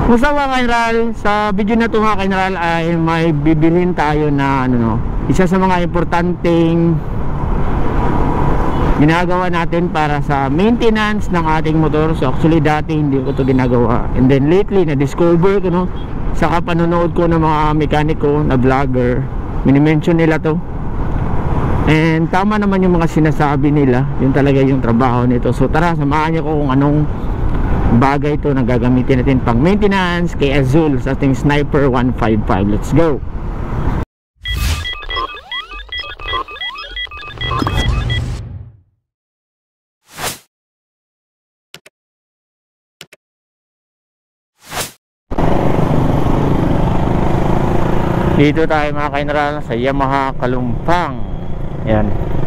Kumusta mga kaineral? Sa video na ito mga kaineral ay may bibilhin tayo na isa sa mga importanteng ginagawa natin para sa maintenance ng ating motor. So actually dati hindi ko ito ginagawa, and then lately na-discover ko sa kapanonood ko ng mga mekaniko na vlogger, minimension nila to, and tama naman yung mga sinasabi nila, yun talaga yung trabaho nito. So tara, samahan niyo ko kung anong bagay ito na gagamitin natin pang maintenance kay Azul sa ating Sniper 155. Let's go! Dito tayo mga kaineral sa Yamaha Kalumpang. Yan.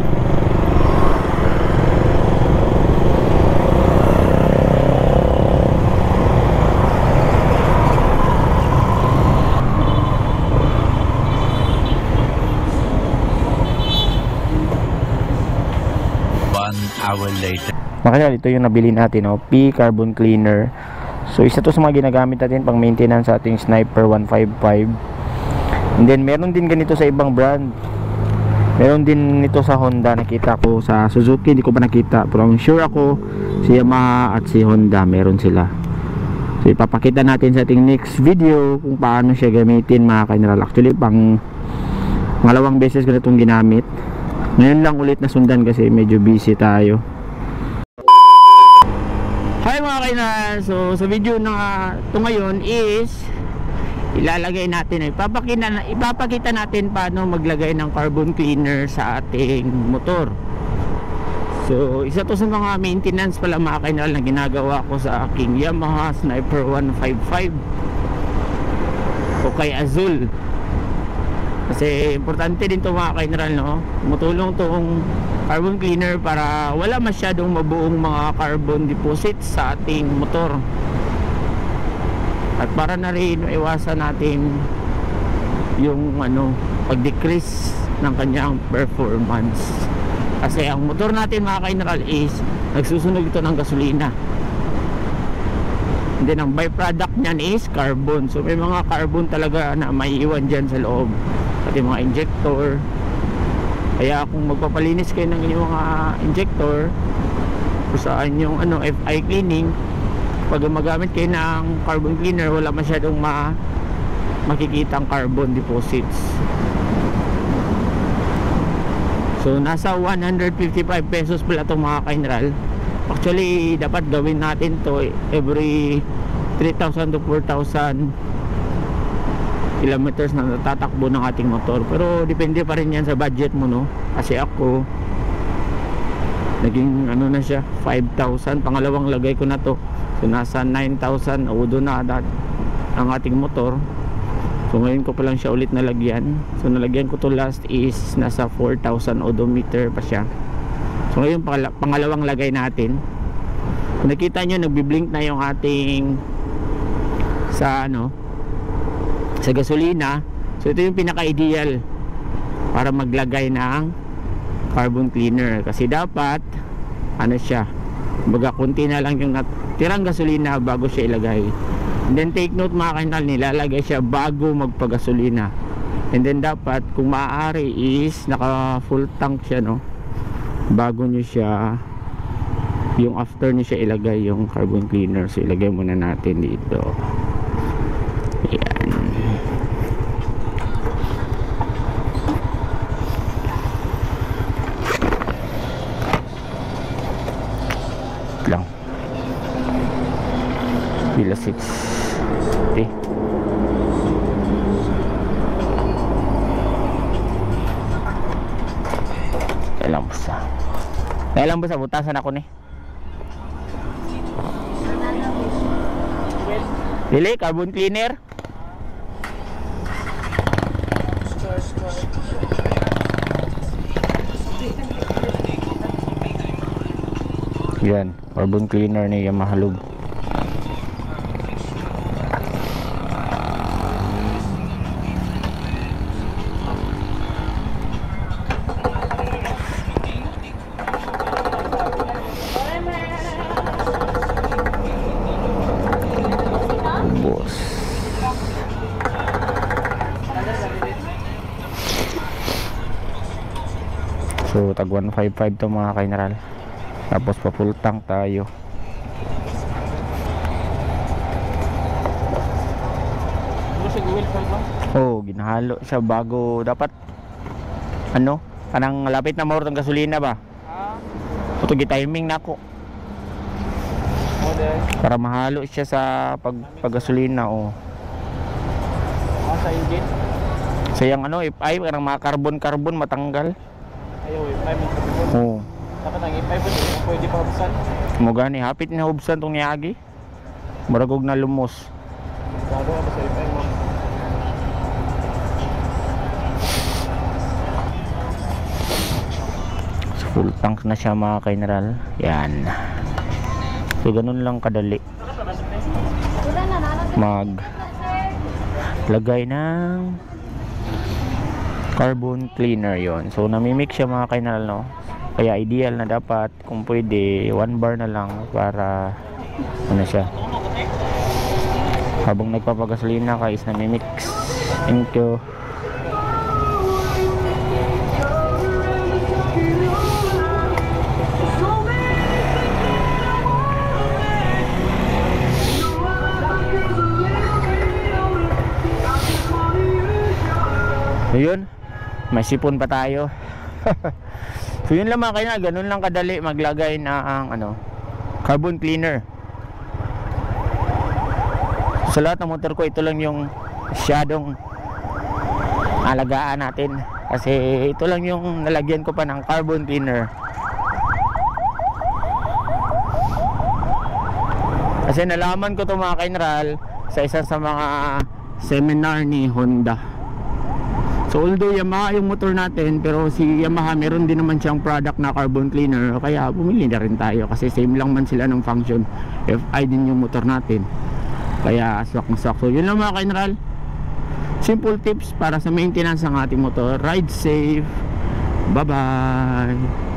Hour later. Makanya ito yung nabili natin, P carbon cleaner. So isa to sa mga ginagamit natin pang maintenance sa ating Sniper 155. And then meron din ganito sa ibang brand. Meron din nito sa Honda, nakita ko sa Suzuki, hindi ko pa nakita, pero ang sure ako si Yamaha at si Honda meron sila. So ipapakita natin sa ating next video kung paano siya gamitin mga kaineral. Actually pangalawang beses ko na itong ginamit. Ngayon lang ulit na sundan kasi medyo busy tayo. Hi mga kaineral, so sa video na ito ngayon is ilalagay natin, ipapakita natin paano maglagay ng carbon cleaner sa ating motor. So isa to sa mga maintenance pala mga kaineral na ginagawa ko sa aking Yamaha Sniper 155 o kay Azul. Kasi importante din to mga kaineral, tumutulong tong carbon cleaner para wala masyadong mabuong mga carbon deposits sa ating motor, at para na rin iwasan natin yung pag-decrease ng kanyang performance. Kasi ang motor natin mga kaineral is nagsusunog ito ng gasolina, and then ang byproduct niyan is carbon. So may mga carbon talaga na may iwan dyan sa loob, pati mga injector. Kaya kung magpapalinis kayo ng inyong mga injector o sa inyong FI cleaning, pag magamit kayo ng carbon cleaner, wala masyadong makikita ang carbon deposits. So nasa 155 pesos pala itong mga kaineral. Actually dapat gawin natin to every 3,000 to 4,000 kilometers na natatakbo ng ating motor, pero depende pa rin yan sa budget mo, kasi ako naging na siya 5,000, pangalawang lagay ko na to, so nasa 9,000 odo na ang ating motor. So ngayon ko pa lang siya ulit nalagyan, so nalagyan ko to last is nasa 4,000 odometer pa siya. So ngayon pangalawang lagay natin. Kung nakita nyo, nagbiblink na yung ating sa gasolina. So ito yung pinaka-ideal para maglagay ng carbon cleaner, kasi dapat siya, baga konti na lang yung natirang gasolina bago siya ilagay. And then take note mga kaineral, nilalagay siya bago magpagasolina. And then dapat kung maaari is naka full tank siya, bago nyo siya, yung after nyo siya ilagay yung carbon cleaner. So ilagay muna natin dito. Yan. Lang. Pila 6. Okay. Kailang basta butasan ako ni. Dili carbon cleaner. Yan, carbon cleaner ni Yamaha Lube. Tapos so tag 155 to mga kaineral. Tapos pa full tank tayo. Oh, ginahalo siya bago dapat ano, kanang lapit na maurot ang gasolina ba? Ito gi-timing na ako. Para mahalo siya sa paggasolina oh. Sa engine? Sayang ano, if ay kanang mga carbon matanggal. Ayaw, if ay may Oh. dapat ang if ay pwede pa hubsan. Mo gani hapit na hubsan tong niagi. Murag na lumos. Bago ako sa if ay mo. Full tank na siya mga kaineral. Yan. So ganun lang kadali mag lagay ng carbon cleaner yon. So namimix siya mga kaineral no. Kaya ideal na dapat kung pwede 1 bar na lang para ano siya. Habang nagpapagasolina ka is namimix. Thank you. Ayun, may sipon pa tayo. So yun lang mga kaineral, ganun lang kadali maglagay na ang ano, carbon cleaner. Sa lahat ng motor ko ito lang yung masyadong alagaan natin kasi ito lang yung nalagyan ko pa ng carbon cleaner. Kasi nalaman ko to mga kaineral sa isa sa mga seminar ni Honda. So although Yamaha yung motor natin, pero si Yamaha meron din naman siyang product na carbon cleaner, kaya bumili na rin tayo kasi same lang man sila ng function. FI din yung motor natin, kaya swak na swak. So yun lang mga kaineral, simple tips para sa maintenance ng ating motor. Ride safe, bye bye.